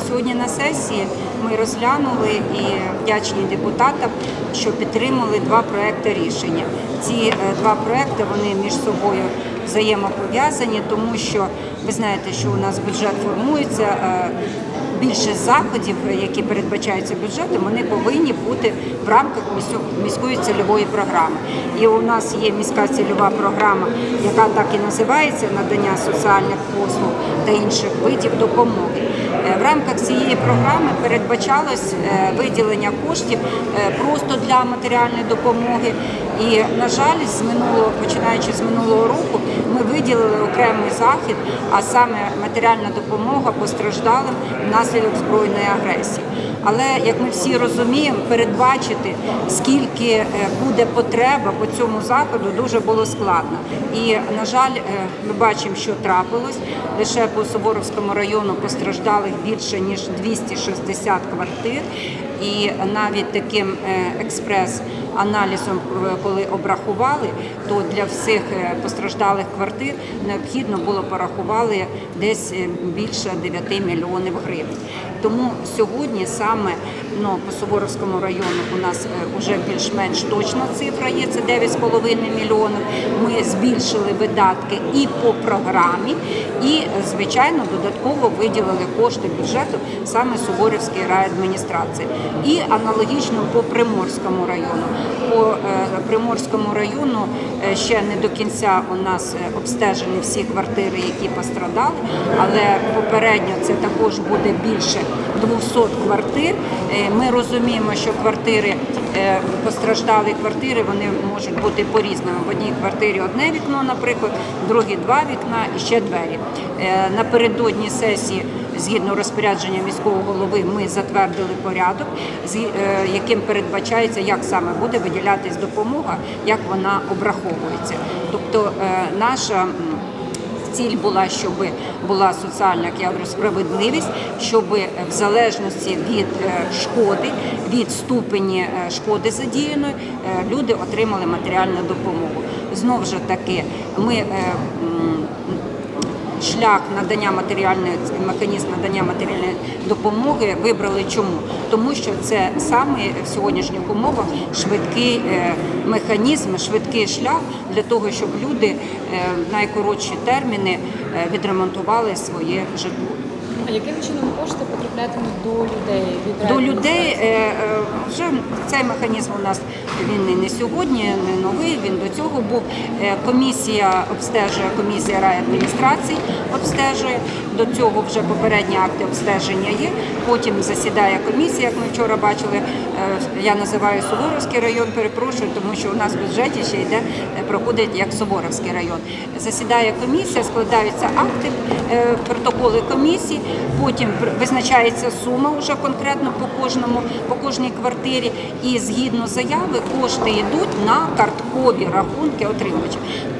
Сьогодні на сесії ми розглянули і вдячні депутатам, що підтримали два проекти рішення. Ці два проекти, вони між собою взаємопов'язані, тому що ви знаєте, що у нас бюджет формується, більшість заходів, які передбачаються бюджетом, вони повинні бути в рамках міської цільової програми. І у нас є міська цільова програма, яка так і називається «Надання соціальних послуг та інших видів допомоги». В рамках цієї програми передбачалось виділення коштів просто для матеріальної допомоги. І, на жаль, починаючи з минулого року, ми виділили окремий захід, а саме матеріальна допомога постраждалим внаслідок збройної агресії. Але, як ми всі розуміємо, передбачити, скільки буде потреба по цьому заходу, дуже було складно. І, на жаль, ми бачимо, що трапилось. Лише по Суворовському району постраждалих більше, ніж 260 квартир. І навіть таким експрес-аналізом, коли обрахували, то для всіх постраждалих квартир необхідно було порахувати десь більше 9 мільйонів гривень. Тому сьогодні саме по Суворовському району у нас вже більш-менш точна цифра є, це 9,5 мільйонів. Ми збільшили видатки і по програмі, і, звичайно, додатково виділили кошти бюджету саме Суворовській райадміністрації. І аналогічно по Приморському району. По Приморському району ще не до кінця у нас обстежені всі квартири, які пострадали, але попередньо це також буде більше 200 квартир. Ми розуміємо, що постраждалі квартири, вони можуть бути по-різному. В одній квартирі одне вікно, наприклад, в другій два вікна і ще двері. Напередодні сесії, згідно розпорядження міського голови, ми затвердили порядок, яким передбачається, як саме буде виділятись допомога, як вона обраховується. Тобто наша ціль була, щоб була соціальна, як я говорю, справедливість, щоб в залежності від шкоди, від ступені шкоди задіяної, люди отримали матеріальну допомогу. Знову ж таки, ми шлях надання механізм надання матеріальної допомоги вибрали чому? Тому що це саме в сьогоднішніх умовах швидкий механізм, швидкий шлях для того, щоб люди в найкоротші терміни відремонтували своє житло. А яким чином кошти потраплятимуть до людей? До людей вже цей механізм у нас він і не сьогодні, не новий, він до цього був. Комісія обстежує, комісія райадміністрації обстежує, до цього вже попередні акти обстеження є, потім засідає комісія, як ми вчора бачили, я називаю Суворовський район, перепрошую, тому що у нас в бюджеті ще йде, проходить як Суворовський район. Засідає комісія, складаються акти, протоколи комісії, потім визначається сума вже конкретно по кожній квартирі, і згідно заяви кошти йдуть на карткові рахунки отримувача.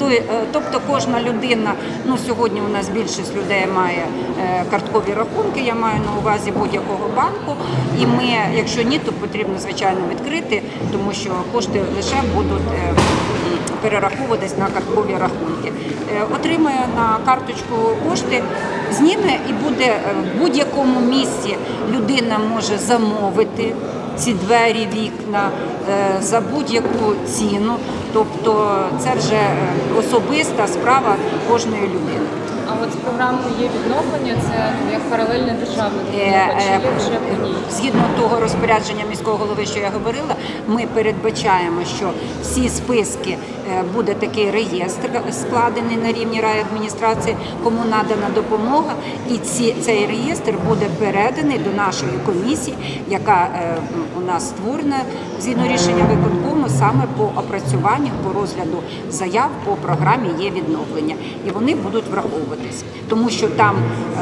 Тобто кожна людина, сьогодні у нас більшість людей має карткові рахунки, я маю на увазі будь-якого банку, і ми, якщо ні, то потрібно, звичайно, відкрити, тому що кошти лише будуть перераховуватись на карткові рахунки. Отримує на карточку кошти, зніме і буде в будь-якому місці людина може замовити ці двері, вікна за будь-яку ціну. Тобто це вже особиста справа кожної людини. А от з програмою «Є відновлення» це як паралельне державне допомога, чи є вже по ній? Згідно того розпорядження міського голови, що я говорила, ми передбачаємо, що всі списки, буде такий реєстр складений на рівні райадміністрації, кому надана допомога, і цей реєстр буде переданий до нашої комісії, яка у нас створена згідно рішення виконкому саме по опрацюванню, по розгляду заяв по програмі «Є відновлення». І вони будуть враховуватись, тому що там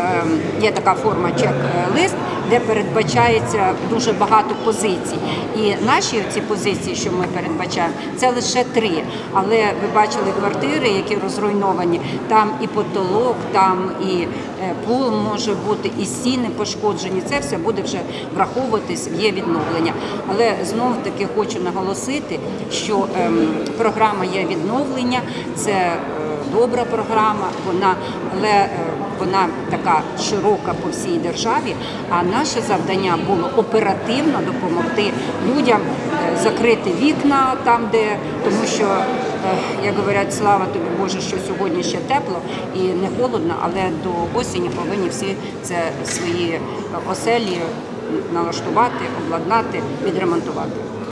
є така форма чек-лист, де передбачається дуже багато позицій. І наші ці позиції, що ми передбачаємо, це лише 3. Але ви бачили квартири, які розруйновані, там і потолок, там і пол може бути, і стіни пошкоджені. Це все буде вже враховуватись, є відновлення. Але знов-таки хочу наголосити, що програма «Є відновлення» – це добра програма, але вона така широка по всій державі, а наше завдання було оперативно допомогти людям закрити вікна там, де, тому що, як говорять, слава тобі Боже, що сьогодні ще тепло і не холодно, але до осені повинні всі це свої оселі налаштувати, обладнати, відремонтувати.